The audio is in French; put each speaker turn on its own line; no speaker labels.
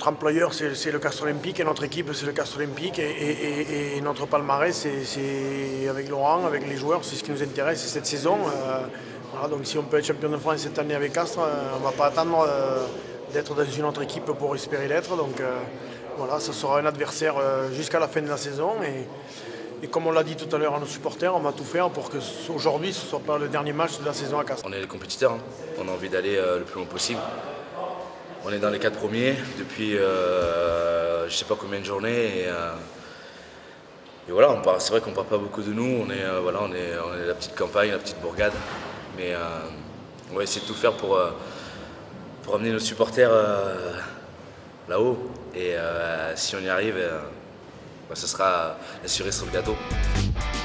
notre employeur, c'est le Castres Olympique, et notre équipe, c'est le Castres Olympique, et notre palmarès, c'est avec Laurent, avec les joueurs, c'est ce qui nous intéresse cette saison. Voilà, donc si on peut être champion de France cette année avec Castres, on ne va pas attendre d'être dans une autre équipe pour espérer l'être. Donc voilà, ça sera un adversaire jusqu'à la fin de la saison. Et comme on l'a dit tout à l'heure à nos supporters, on va tout faire pour que aujourd'hui ce ne soit pas le dernier match de la saison à Castres.
On est les compétiteurs, hein. On a envie d'aller le plus loin possible. On est dans les 4 premiers depuis je ne sais pas combien de journées. Et voilà, c'est vrai qu'on ne parle pas beaucoup de nous. On est la petite campagne, la petite bourgade. Mais on va essayer de tout faire pour amener nos supporters là-haut. Et si on y arrive, ce sera la cerise sur le gâteau.